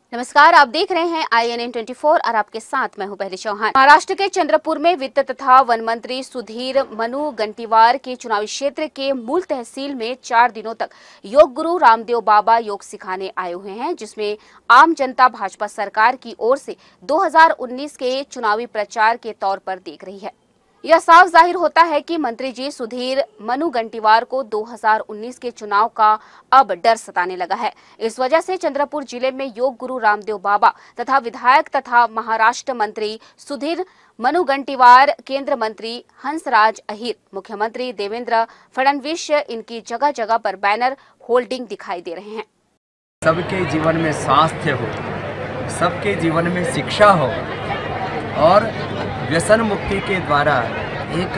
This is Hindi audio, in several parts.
नमस्कार, आप देख रहे हैं INN 24 और आपके साथ मैं हूं पहली चौहान। महाराष्ट्र के चंद्रपुर में वित्त तथा वन मंत्री सुधीर मुनगंटीवार के चुनावी क्षेत्र के मूल तहसील में 4 दिनों तक योग गुरु रामदेव बाबा योग सिखाने आए हुए हैं, जिसमें आम जनता भाजपा सरकार की ओर से 2019 के चुनावी प्रचार के तौर पर देख रही है। यह साफ जाहिर होता है कि मंत्री जी सुधीर मुनगंटीवार को 2019 के चुनाव का अब डर सताने लगा है। इस वजह से चंद्रपुर जिले में योग गुरु रामदेव बाबा तथा विधायक तथा महाराष्ट्र मंत्री सुधीर मुनगंटीवार, केंद्र मंत्री हंसराज अहीर, मुख्यमंत्री देवेंद्र फडणवीस इनकी जगह जगह पर बैनर होल्डिंग दिखाई दे रहे हैं। सबके जीवन में स्वास्थ्य हो, सबके जीवन में शिक्षा हो और व्यसन मुक्ति के द्वारा एक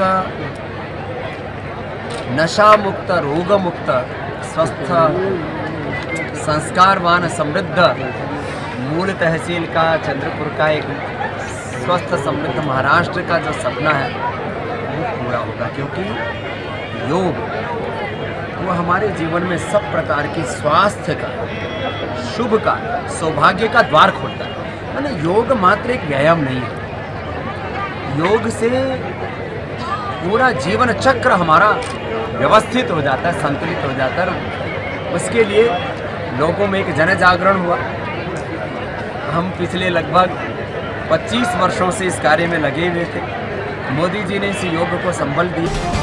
नशा मुक्त, रोग मुक्त, स्वस्थ, संस्कारवान, समृद्ध मूल तहसील का, चंद्रपुर का एक स्वस्थ समृद्ध महाराष्ट्र का जो सपना है वो पूरा होगा, क्योंकि योग वो हमारे जीवन में सब प्रकार की स्वास्थ्य का, शुभ का, सौभाग्य का द्वार खोलता है। यानी योग मात्र एक व्यायाम नहीं है, योग से पूरा जीवन चक्र हमारा व्यवस्थित हो जाता है, संतुलित हो जाता है। उसके लिए लोगों में एक जन जागरण हुआ। हम पिछले लगभग 25 वर्षों से इस कार्य में लगे हुए थे। मोदी जी ने इस योग को संबल दी।